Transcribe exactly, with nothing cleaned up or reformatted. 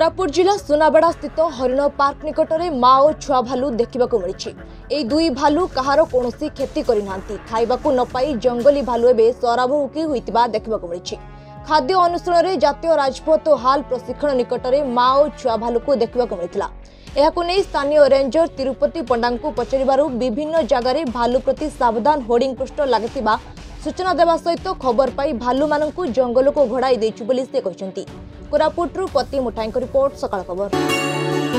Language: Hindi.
कोरापुट जिला सुनाबेड़ा स्थित हरिण पार्क निकट में माँ और छुआ भालू देखा मिली। दुई भालू कहार कौन क्षति करना खाइबा न पाई जंगली भालू एवं सरामुखी होता देखा मिली। खाद्य अनुसरण में जातीय राजपथ और हाल प्रशिक्षण निकट में माँ और छुआ भालू को देखा मिलता। यह स्थानीय रेंजर तिरुपति पंडा को पचारू विभिन्न जगार भालू प्रति सावधान होर्डिंग पोस्टर लगी सूचना देवा सहित खबर पाई भालू मानू जंगल को घोड़ाई देछु बोली से कहते। कोरापुटरू पति मुठाई रिपोर्ट सकाळ खबर।